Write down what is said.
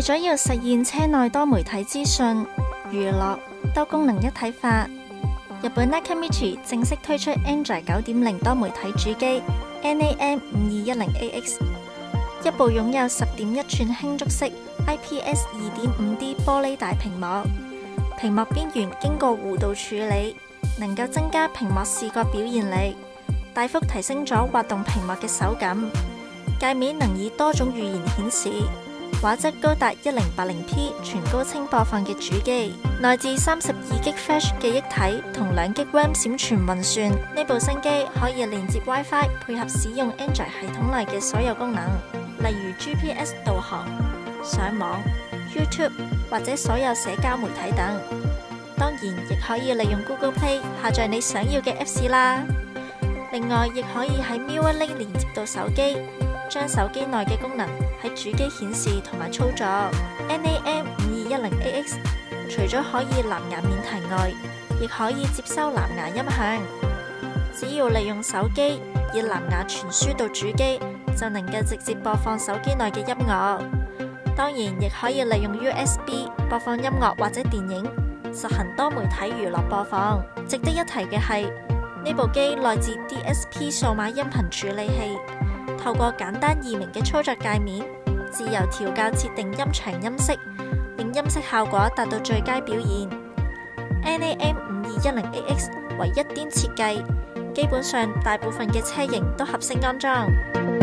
為咗要實現車內多媒體資訊、娛樂、多功能一體化，日本 Nakamichi 正式推出 Android 9.0多媒體主機 NAM5210AX， 一部擁有10.1寸輕觸式 IPS 2.5D 玻璃大屏幕，屏幕邊緣經過弧度處理，能夠增加屏幕視覺表現力，大幅提升咗滑動屏幕嘅手感。界面能以多種語言顯示，畫質高達 1080P 全高清播放嘅主機，內置32GB Flash 記憶體同2GB RAM 閃存運算。呢部新機可以連接 WiFi， 配合使用 Android 系統內嘅所有功能，例如 GPS 導航、上網、YouTube 或者所有社交媒體等。當然，亦可以利用 Google Play 下載你想要嘅 Apps 啦。另外，亦可以喺 Mirror Link 連接到手機，將手機內嘅功能喺主機顯示同埋操作。NAM5210AX 除咗可以藍牙免提外，亦可以接收藍牙音響。只要利用手機以藍牙傳輸到主機，就能夠直接播放手機內嘅音樂。當然，亦可以利用 USB 播放音樂或者電影，實行多媒體娛樂播放。值得一提嘅係，呢部機內置 DSP 數碼音頻處理器，透過簡單易明嘅操作界面，自由調校設定音場音色，令音色效果達到最佳表現。NAM5210AX 為一顛設計，基本上大部分嘅車型都合適安裝。